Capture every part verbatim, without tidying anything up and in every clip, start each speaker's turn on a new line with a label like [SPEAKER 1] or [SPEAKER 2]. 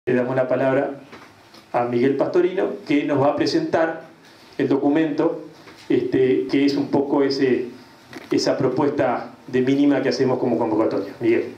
[SPEAKER 1] Le damos la palabra a Miguel Pastorino, que nos va a presentar el documento, este, que es un poco ese, esa propuesta de mínima que hacemos como convocatoria. Miguel.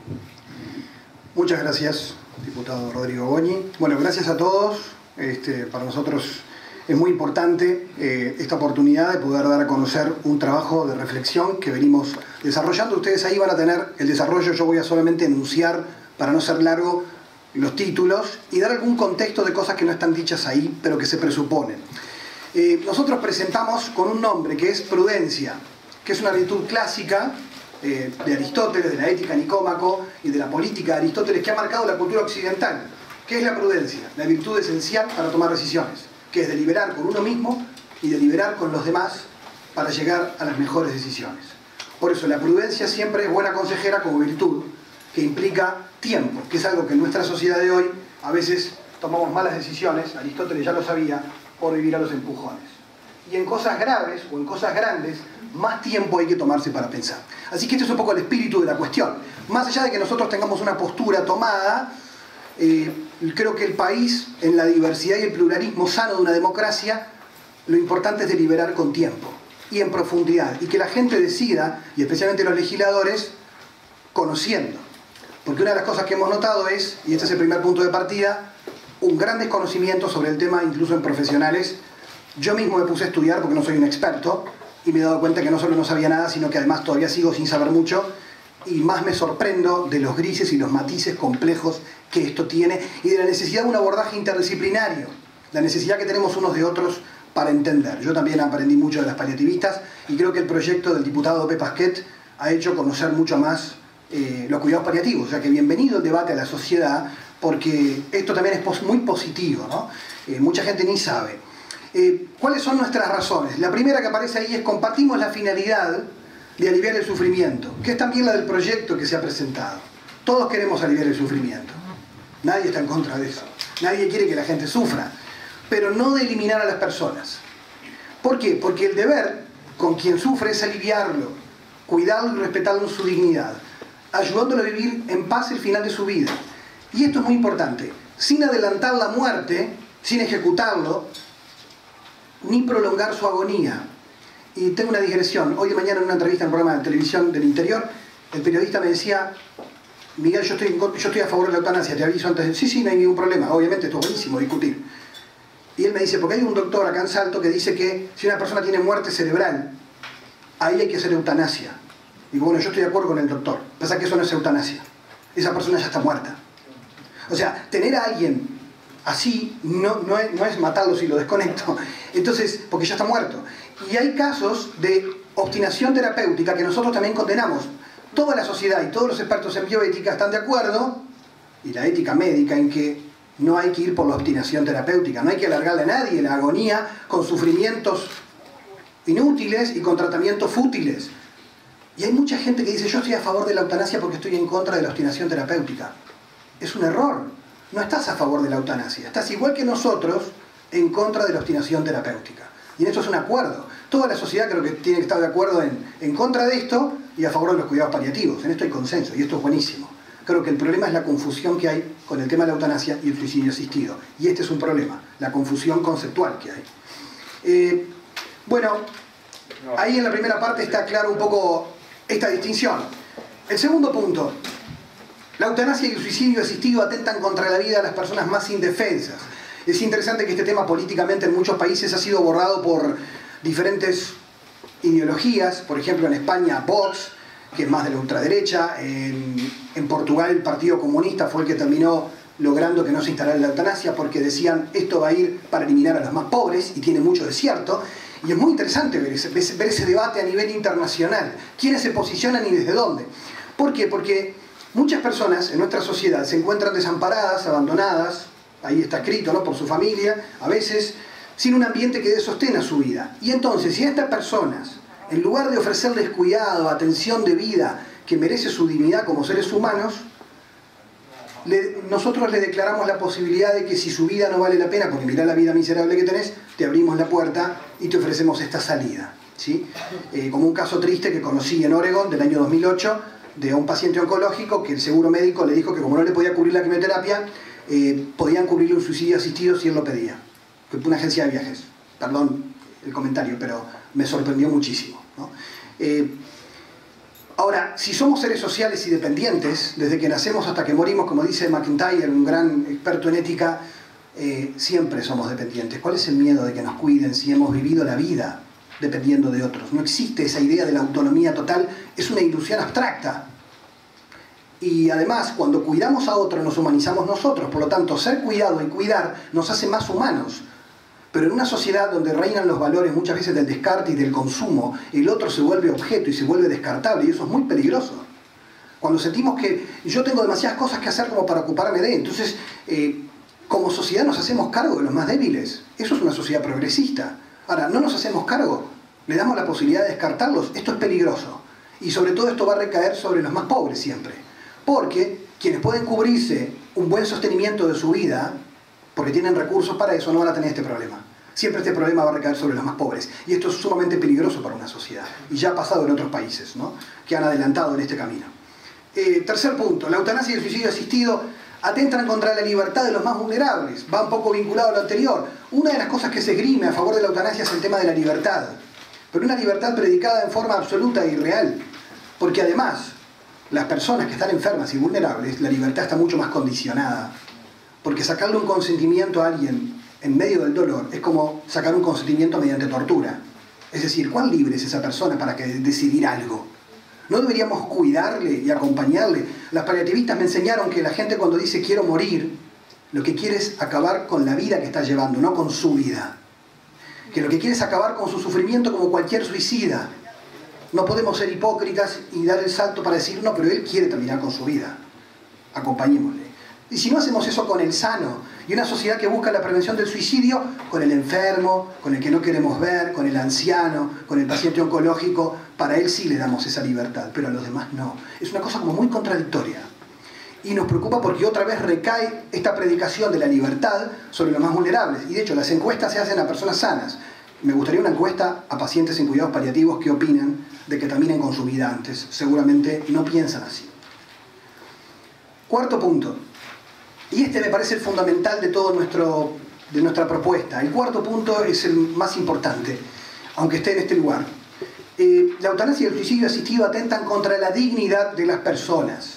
[SPEAKER 2] Muchas gracias, diputado Rodrigo Goñi. Bueno, gracias a todos. Este, para nosotros es muy importante eh, esta oportunidad de poder dar a conocer un trabajo de reflexión que venimos desarrollando. Ustedes ahí van a tener el desarrollo, yo voy a solamente enunciar, para no ser largo, los títulos y dar algún contexto de cosas que no están dichas ahí, pero que se presuponen. Eh, nosotros presentamos con un nombre que es prudencia, que es una virtud clásica eh, de Aristóteles, de la ética Nicómaco y de la política de Aristóteles, que ha marcado la cultura occidental. ¿Qué es la prudencia? La virtud esencial para tomar decisiones, que es deliberar con uno mismo y deliberar con los demás para llegar a las mejores decisiones. Por eso la prudencia siempre es buena consejera como virtud, que implica tiempo, que es algo que en nuestra sociedad de hoy a veces tomamos malas decisiones, Aristóteles ya lo sabía, por vivir a los empujones. Y en cosas graves o en cosas grandes, más tiempo hay que tomarse para pensar. Así que este es un poco el espíritu de la cuestión. Más allá de que nosotros tengamos una postura tomada, eh, creo que el país, en la diversidad y el pluralismo sano de una democracia, lo importante es deliberar con tiempo y en profundidad, y que la gente decida, y especialmente los legisladores, conociendo. Porque una de las cosas que hemos notado es, y este es el primer punto de partida, un gran desconocimiento sobre el tema, incluso en profesionales. Yo mismo me puse a estudiar porque no soy un experto y me he dado cuenta que no solo no sabía nada, sino que además todavía sigo sin saber mucho, y más me sorprendo de los grises y los matices complejos que esto tiene y de la necesidad de un abordaje interdisciplinario, la necesidad que tenemos unos de otros para entender. Yo también aprendí mucho de las paliativistas y creo que el proyecto del diputado P. Pasquet ha hecho conocer mucho más Eh, los cuidados paliativos, o sea que bienvenido el debate a la sociedad, porque esto también es pos muy positivo, ¿no? Eh, mucha gente ni sabe. Eh, ¿Cuáles son nuestras razones? La primera que aparece ahí es: compartimos la finalidad de aliviar el sufrimiento, que es también la del proyecto que se ha presentado. Todos queremos aliviar el sufrimiento, nadie está en contra de eso, nadie quiere que la gente sufra, pero no de eliminar a las personas. ¿Por qué? Porque el deber con quien sufre es aliviarlo, cuidarlo y respetarlo en su dignidad, ayudándolo a vivir en paz el final de su vida. Y esto es muy importante, sin adelantar la muerte, sin ejecutarlo, ni prolongar su agonía. Y tengo una digresión. Hoy de mañana en una entrevista en un programa de televisión del interior, el periodista me decía: Miguel, yo estoy, en, yo estoy a favor de la eutanasia, te aviso antes. Sí, sí, no hay ningún problema. Obviamente esto es buenísimo discutir. Y él me dice, porque hay un doctor acá en Salto que dice que si una persona tiene muerte cerebral, ahí hay que hacer eutanasia. Digo, bueno, yo estoy de acuerdo con el doctor. Pasa que eso no es eutanasia. Esa persona ya está muerta. O sea, tener a alguien así no, no, es, no es matarlo si lo desconecto. Entonces, porque ya está muerto. Y hay casos de obstinación terapéutica que nosotros también condenamos. Toda la sociedad y todos los expertos en bioética están de acuerdo, y la ética médica, en que no hay que ir por la obstinación terapéutica. No hay que alargarle a nadie la agonía con sufrimientos inútiles y con tratamientos fútiles. Y hay mucha gente que dice: yo estoy a favor de la eutanasia porque estoy en contra de la obstinación terapéutica. Es un error. No estás a favor de la eutanasia. Estás igual que nosotros en contra de la obstinación terapéutica. Y en esto es un acuerdo. Toda la sociedad creo que tiene que estar de acuerdo en, en contra de esto y a favor de los cuidados paliativos. En esto hay consenso y esto es buenísimo. Creo que el problema es la confusión que hay con el tema de la eutanasia y el suicidio asistido. Y este es un problema, la confusión conceptual que hay. Eh, bueno, ahí en la primera parte está claro un poco esta distinción. El segundo punto: la eutanasia y el suicidio asistido atentan contra la vida de las personas más indefensas. Es interesante que este tema políticamente en muchos países ha sido borrado por diferentes ideologías. Por ejemplo, en España Vox, que es más de la ultraderecha. En, en Portugal el Partido Comunista fue el que terminó logrando que no se instalara la eutanasia, porque decían: esto va a ir para eliminar a los más pobres, y tiene mucho de cierto. Y es muy interesante ver ese, ver ese debate a nivel internacional. ¿Quiénes se posicionan y desde dónde? ¿Por qué? Porque muchas personas en nuestra sociedad se encuentran desamparadas, abandonadas, ahí está escrito, ¿no?, por su familia, a veces sin un ambiente que dé sostén a su vida. Y entonces, si a estas personas, en lugar de ofrecerles cuidado, atención de vida que merece su dignidad como seres humanos, Le, nosotros le declaramos la posibilidad de que si su vida no vale la pena, porque mirá la vida miserable que tenés, te abrimos la puerta y te ofrecemos esta salida, ¿sí? Eh, como un caso triste que conocí en Oregón del año dos mil ocho, de un paciente oncológico que el seguro médico le dijo que como no le podía cubrir la quimioterapia, eh, podían cubrirle un suicidio asistido si él lo pedía. Una agencia de viajes. Perdón el comentario, pero me sorprendió muchísimo, ¿no? Eh, ahora, si somos seres sociales y dependientes, desde que nacemos hasta que morimos, como dice McIntyre, un gran experto en ética, eh, siempre somos dependientes. ¿Cuál es el miedo de que nos cuiden si hemos vivido la vida dependiendo de otros? No existe esa idea de la autonomía total, es una ilusión abstracta. Y además, cuando cuidamos a otros, nos humanizamos nosotros. Por lo tanto, ser cuidado y cuidar nos hace más humanos. Pero en una sociedad donde reinan los valores muchas veces del descarte y del consumo, el otro se vuelve objeto y se vuelve descartable, y eso es muy peligroso. Cuando sentimos que yo tengo demasiadas cosas que hacer como para ocuparme de, entonces eh, como sociedad nos hacemos cargo de los más débiles. Eso es una sociedad progresista. Ahora, no nos hacemos cargo, le damos la posibilidad de descartarlos, esto es peligroso. Y sobre todo esto va a recaer sobre los más pobres siempre. Porque quienes pueden cubrirse un buen sostenimiento de su vida, porque tienen recursos para eso, no van a tener este problema. Siempre este problema va a recaer sobre los más pobres. Y esto es sumamente peligroso para una sociedad. Y ya ha pasado en otros países, ¿no?, que han adelantado en este camino. Eh, tercer punto, la eutanasia y el suicidio asistido atentan contra la libertad de los más vulnerables. Va un poco vinculado a lo anterior. Una de las cosas que se esgrime a favor de la eutanasia es el tema de la libertad. Pero una libertad predicada en forma absoluta e irreal. Porque además, las personas que están enfermas y vulnerables, la libertad está mucho más condicionada. Porque sacarle un consentimiento a alguien en medio del dolor es como sacar un consentimiento mediante tortura. Es decir, ¿cuán libre es esa persona para que decidir algo? ¿No deberíamos cuidarle y acompañarle? Las paliativistas me enseñaron que la gente cuando dice quiero morir, lo que quiere es acabar con la vida que está llevando, no con su vida. Que lo que quiere es acabar con su sufrimiento como cualquier suicida. No podemos ser hipócritas y dar el salto para decir, no, pero él quiere terminar con su vida. Acompañémosle. Y si no hacemos eso con el sano, y una sociedad que busca la prevención del suicidio, con el enfermo, con el que no queremos ver, con el anciano, con el paciente oncológico, para él sí le damos esa libertad, pero a los demás no. Es una cosa como muy contradictoria. Y nos preocupa porque otra vez recae esta predicación de la libertad sobre los más vulnerables. Y de hecho, las encuestas se hacen a personas sanas. Me gustaría una encuesta a pacientes en cuidados paliativos que opinan de que terminen con su vida antes. Seguramente no piensan así. Cuarto punto. Y este me parece el fundamental de toda de nuestra propuesta. El cuarto punto es el más importante, aunque esté en este lugar. Eh, la eutanasia y el suicidio asistido atentan contra la dignidad de las personas.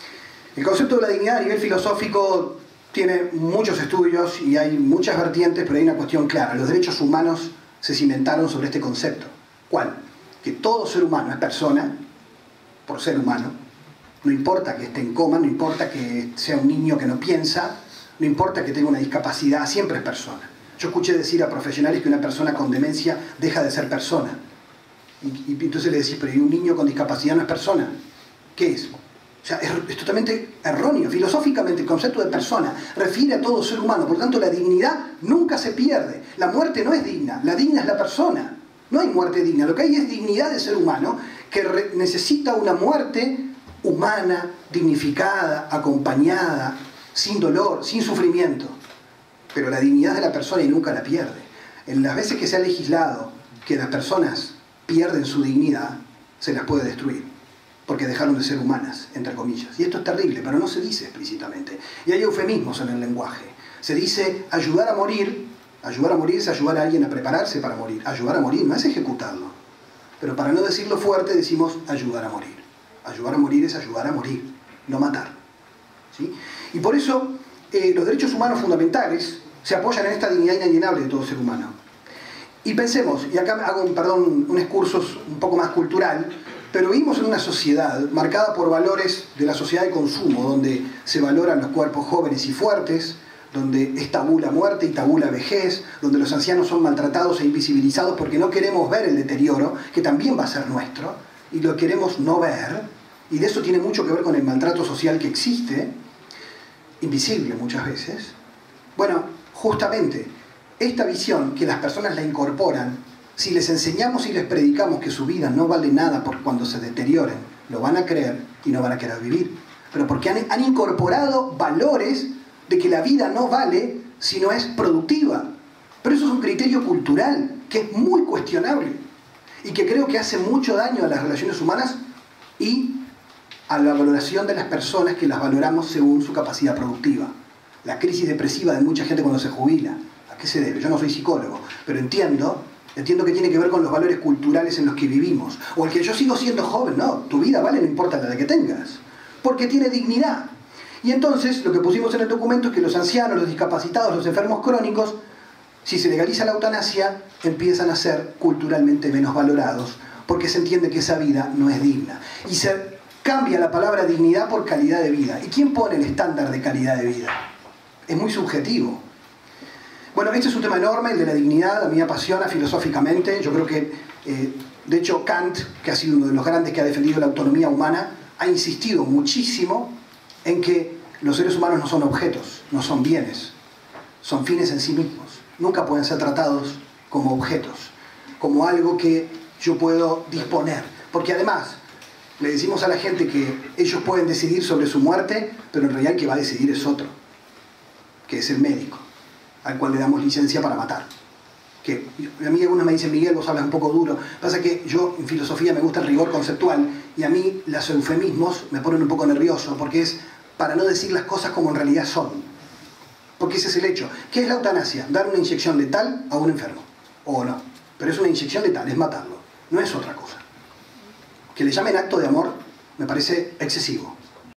[SPEAKER 2] El concepto de la dignidad a nivel filosófico tiene muchos estudios y hay muchas vertientes, pero hay una cuestión clara. Los derechos humanos se cimentaron sobre este concepto. ¿Cuál? Que todo ser humano es persona, por ser humano. No importa que esté en coma, no importa que sea un niño que no piensa, no importa que tenga una discapacidad, siempre es persona. Yo escuché decir a profesionales que una persona con demencia deja de ser persona. Y, y entonces le decís, pero ¿y un niño con discapacidad no es persona? ¿Qué es? O sea, es, es totalmente erróneo. Filosóficamente el concepto de persona refiere a todo ser humano. Por lo tanto, la dignidad nunca se pierde. La muerte no es digna, la digna es la persona. No hay muerte digna. Lo que hay es dignidad de ser humano que re- necesita una muerte humana, dignificada, acompañada, sin dolor, sin sufrimiento. Pero la dignidad de la persona y nunca la pierde. En las veces que se ha legislado que las personas pierden su dignidad, se las puede destruir, porque dejaron de ser humanas, entre comillas. Y esto es terrible, pero no se dice explícitamente. Y hay eufemismos en el lenguaje. Se dice ayudar a morir. Ayudar a morir es ayudar a alguien a prepararse para morir. Ayudar a morir no es ejecutarlo. Pero para no decirlo fuerte decimos ayudar a morir. Ayudar a morir es ayudar a morir, no matar. ¿Sí? Y por eso eh, los derechos humanos fundamentales se apoyan en esta dignidad inalienable de todo ser humano. Y pensemos, y acá hago un, perdón, un excursus un poco más cultural, pero vivimos en una sociedad marcada por valores de la sociedad de consumo, donde se valoran los cuerpos jóvenes y fuertes, donde es tabú la muerte y tabú la vejez, donde los ancianos son maltratados e invisibilizados porque no queremos ver el deterioro, que también va a ser nuestro, y lo queremos no ver. Y de eso tiene mucho que ver con el maltrato social que existe, invisible muchas veces. Bueno, justamente, esta visión que las personas la incorporan, si les enseñamos y les predicamos que su vida no vale nada por cuando se deterioren, lo van a creer y no van a querer vivir. Pero porque han, han incorporado valores de que la vida no vale si no es productiva. Pero eso es un criterio cultural que es muy cuestionable y que creo que hace mucho daño a las relaciones humanas y a la valoración de las personas que las valoramos según su capacidad productiva. la crisis depresiva de mucha gente cuando se jubila. ¿A qué se debe? Yo no soy psicólogo, pero entiendo, entiendo que tiene que ver con los valores culturales en los que vivimos. O el que yo sigo siendo joven, no, tu vida vale, no importa la edad que tengas, porque tiene dignidad. Y entonces lo que pusimos en el documento es que los ancianos, los discapacitados, los enfermos crónicos, si se legaliza la eutanasia, empiezan a ser culturalmente menos valorados, porque se entiende que esa vida no es digna. Y se cambia la palabra dignidad por calidad de vida. ¿Y quién pone el estándar de calidad de vida? Es muy subjetivo. Bueno, este es un tema enorme, el de la dignidad, a mí me apasiona filosóficamente. Yo creo que, eh, de hecho, Kant, que ha sido uno de los grandes que ha defendido la autonomía humana, ha insistido muchísimo en que los seres humanos no son objetos, no son bienes, son fines en sí mismos. Nunca pueden ser tratados como objetos, como algo que yo puedo disponer. Porque además, le decimos a la gente que ellos pueden decidir sobre su muerte, pero en realidad el que va a decidir es otro, que es el médico, al cual le damos licencia para matar. Que a mí algunos me dicen, Miguel, vos hablas un poco duro. Pasa que yo en filosofía me gusta el rigor conceptual y a mí los eufemismos me ponen un poco nervioso, porque es para no decir las cosas como en realidad son. Porque ese es el hecho. ¿Qué es la eutanasia? Dar una inyección letal a un enfermo. O no. Pero es una inyección letal, es matarlo. No es otra cosa. Que le llamen acto de amor me parece excesivo.